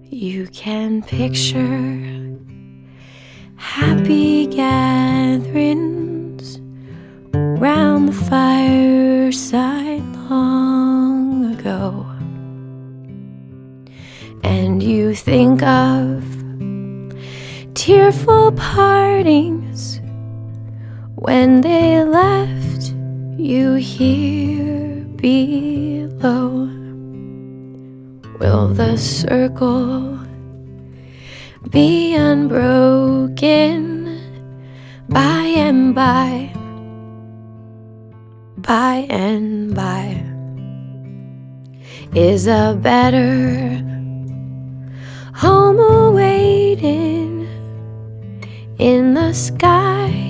You can picture happy gatherings round the fireside long ago, and you think of tearful partings when they left you here below. Will the circle be unbroken by and by, by and by? Is a better home awaiting in the sky?